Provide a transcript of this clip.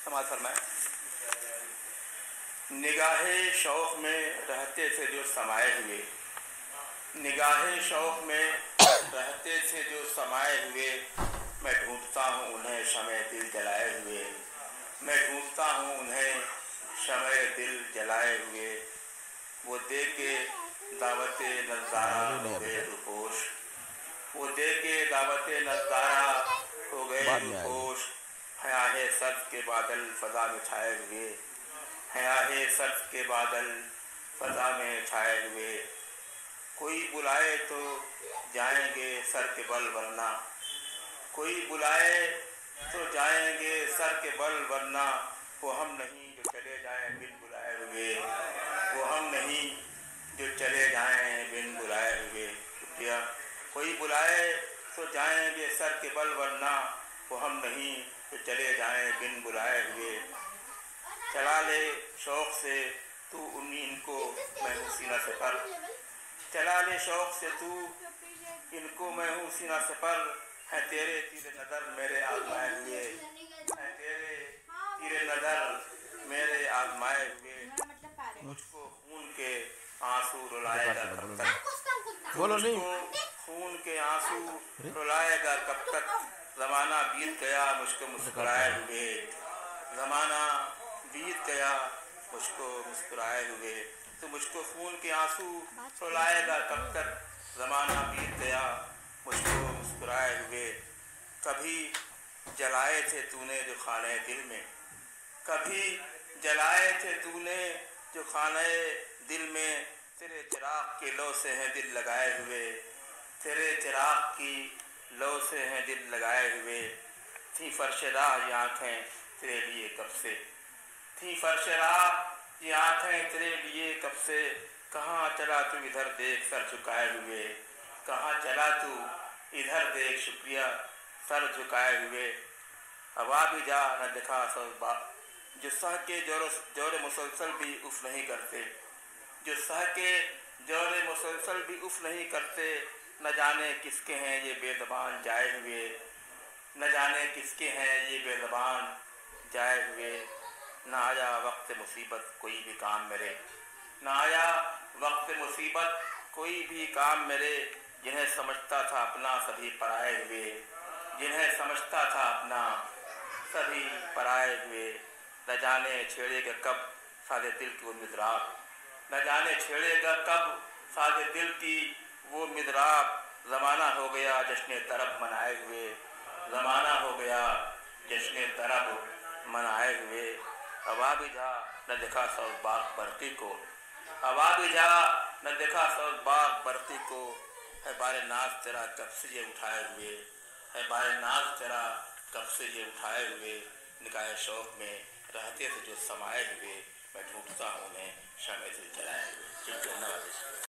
समाज फरमाए। निगाहे शौक़ में रहते थे जो समाये हुए, निगाहे शौक़ में रहते थे जो समाये हुए, मैं ढूंढता हूँ उन्हें शमे दिल जलाए हुए, मैं ढूंढता हूँ उन्हें शमे दिल जलाए हुए। वो दे के दावते नज़ारा हो गए रुपोश, वो दे के दावते नज़ारा हो गए रुपोश। हयाहे सर्द के बादल फ़ज़ा में छाए हुए, हयाहे सर्द के बादल फ़ज़ा में छाए हुए। कोई बुलाए तो जाएंगे सर के बल वरना, कोई बुलाए तो जाएंगे सर के बल वरना। वो हम नहीं जो चले जाएं बिन बुलाए हुए, वो हम नहीं जो चले जाएं बिन बुलाए हुए। शुक्रिया। कोई बुलाए तो जाएंगे सर के बल वरना, वो हम नहीं जो चले जाएं बिन बुलाए हुए। चला ले शौक़ से तू उन्हीं इनको मैं हूँ सीना से पर, चला ले शौक़ से तू इनको मैं हूँ सीना से पर। है तेरे तीरे नज़र मेरे आज़माए हुए, है तेरे तीरे नज़र मेरे आज़माए हुए। मुझको खून के आंसू रुलाएगा कब तक, बोलो नहीं, खून के आंसू रुलाएगा कब तक। ज़माना बीत गया मुझको मुस्कुराए हुए, ज़माना बीत गया मुझको मुस्कुराए हुए। तो मुझको खून के आंसू रुलाएगा कब तक, ज़माना बीत गया मुझको मुस्कुराए हुए। कभी जलाए थे तूने जो खाने दिल में, कभी जलाए थे तूने जो खाने दिल में। तेरे चिराग की लौ से हैं दिल लगाए हुए, तेरे चिराग की लौ से हैं दिल लगाए हुए। थी फर्शराह ये आँखें तेरे लिए कब से, थी फर्शराह ये आँखें तेरे लिए कब से। कहाँ चला तू इधर देख सर झुकाए हुए, कहाँ चला तू इधर देख शुक्रिया सर झुकाए हुए। हवा भी जा न दिखा सब जो सह के जोर मुसलसल भी उफ नहीं करते, जो सह के जोर मुसलसल भी उफ नहीं करते। न जाने किसके हैं ये बेज़बान जाए हुए, न जाने किसके हैं ये बेज़बान जाए हुए। न आया वक्त मुसीबत कोई भी काम मेरे, न आया वक्त मुसीबत कोई भी काम मेरे। जिन्हें समझता था अपना सभी पराए हुए, जिन्हें समझता था अपना सभी पराए हुए। न जाने छेड़ेगा कब सादे दिल की वो मिज़राब, न जाने छेड़ेगा कब सादे दिल की वो मिज़राब। ज़माना हो गया जश्न तरब मनाए हुए, ज़माना हो गया जश्न तरब मनाए हुए। हवा भी जा न देखा सौ बाग बरक़ी को, हवा भी जा न देखा सौ बाग बरक़ी को। है बारे नाज तेरा कब से ये उठाए हुए, है बारे नाज तेरा कब से ये उठाए हुए। निगाहे शौक़ में रहते थे जो समाये हुए, मैं ढूंढता हूँ उन्हें शमे दिल जलाए हुए।